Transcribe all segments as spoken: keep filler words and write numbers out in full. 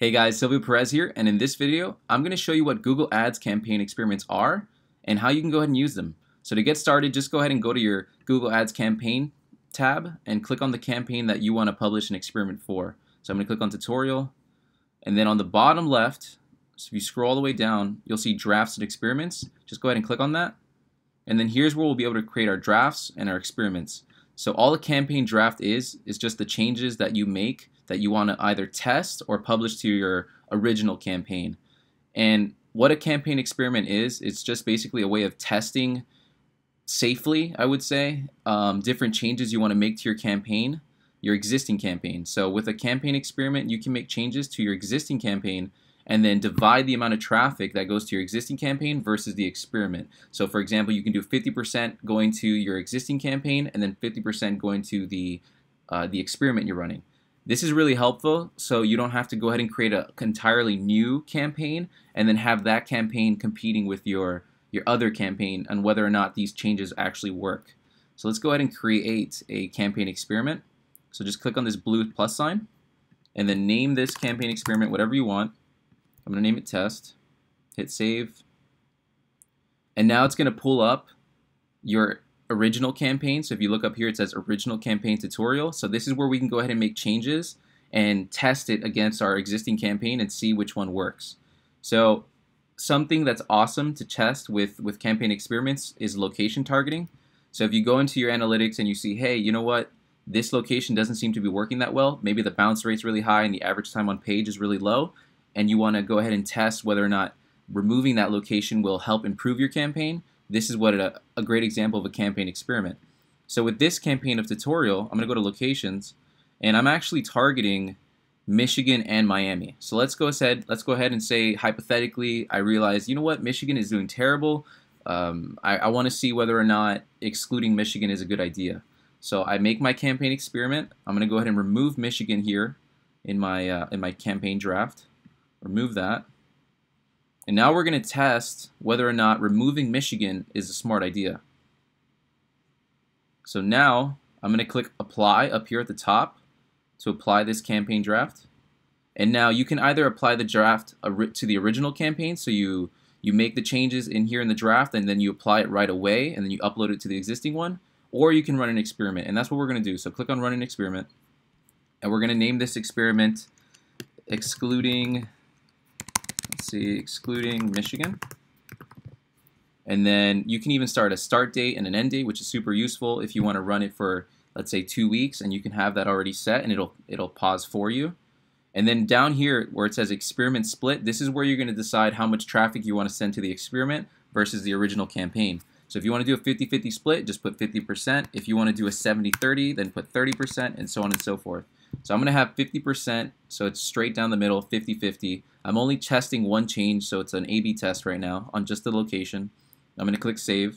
Hey guys, Silvio Perez here, and in this video, I'm going to show you what Google Ads campaign experiments are and how you can go ahead and use them. So to get started, just go ahead and go to your Google Ads campaign tab and click on the campaign that you want to publish an experiment for. So I'm going to click on tutorial, and then on the bottom left, so if you scroll all the way down, you'll see drafts and experiments. Just go ahead and click on that, and then here's where we'll be able to create our drafts and our experiments. So all a campaign draft is, is just the changes that you make that you want to either test or publish to your original campaign. And what a campaign experiment is, it's just basically a way of testing safely, I would say, um, different changes you want to make to your campaign, your existing campaign. So with a campaign experiment, you can make changes to your existing campaign and then divide the amount of traffic that goes to your existing campaign versus the experiment. So for example, you can do fifty percent going to your existing campaign and then fifty percent going to the, uh, the experiment you're running. This is really helpful, so you don't have to go ahead and create an entirely new campaign and then have that campaign competing with your, your other campaign on whether or not these changes actually work. So let's go ahead and create a campaign experiment. So just click on this blue plus sign and then name this campaign experiment whatever you want. I'm going to name it test. Hit save. And now it's going to pull up your original campaign. So if you look up here, it says original campaign tutorial. So this is where we can go ahead and make changes and test it against our existing campaign and see which one works. So something that's awesome to test with, with campaign experiments is location targeting. So if you go into your analytics and you see, hey, you know what? This location doesn't seem to be working that well. Maybe the bounce rate's really high and the average time on page is really low. And you want to go ahead and test whether or not removing that location will help improve your campaign. This is what a, a great example of a campaign experiment. So with this campaign of tutorial, I'm going to go to locations, and I'm actually targeting Michigan and Miami. So let's go ahead. Let's go ahead and say hypothetically, I realize, you know what, Michigan is doing terrible. Um, I, I want to see whether or not excluding Michigan is a good idea. So I make my campaign experiment. I'm going to go ahead and remove Michigan here in my uh, in my campaign draft. Remove that. And now we're going to test whether or not removing Michigan is a smart idea. So now I'm going to click apply up here at the top to apply this campaign draft. And now you can either apply the draft to the original campaign, so you, you make the changes in here in the draft and then you apply it right away and then you upload it to the existing one, or you can run an experiment. And that's what we're going to do. So click on run an experiment. And we're going to name this experiment excluding... Let's see, excluding Michigan. And then you can even start a start date and an end date, which is super useful if you want to run it for, let's say, two weeks, and you can have that already set, and it'll it'll pause for you. And then down here where it says experiment split, this is where you're going to decide how much traffic you want to send to the experiment versus the original campaign. So if you want to do a fifty fifty split, just put fifty percent. If you want to do a seventy thirty, then put thirty percent, and so on and so forth. So I'm going to have fifty percent, so it's straight down the middle, fifty fifty. I'm only testing one change, so it's an A B test right now on just the location. I'm going to click save.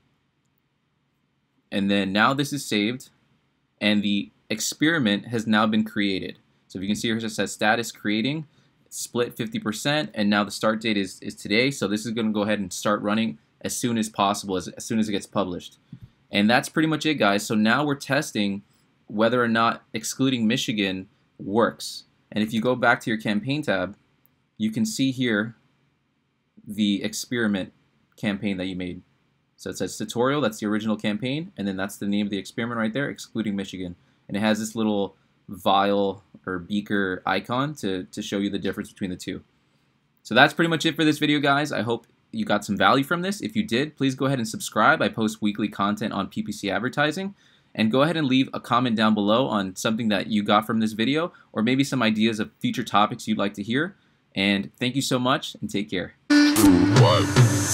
And then now this is saved, and the experiment has now been created. So if you can see here, it says status creating, split fifty percent, and now the start date is, is today. So this is going to go ahead and start running as soon as possible, as, as soon as it gets published. And that's pretty much it, guys. So now we're testing whether or not excluding Michigan works. And if you go back to your campaign tab, you can see here the experiment campaign that you made. So it says tutorial, that's the original campaign, and then that's the name of the experiment right there, excluding Michigan. And it has this little vial or beaker icon to, to show you the difference between the two. So that's pretty much it for this video, guys. I hope you got some value from this. If you did, please go ahead and subscribe. I post weekly content on P P C advertising. And go ahead and leave a comment down below on something that you got from this video, or maybe some ideas of future topics you'd like to hear. And thank you so much, and take care.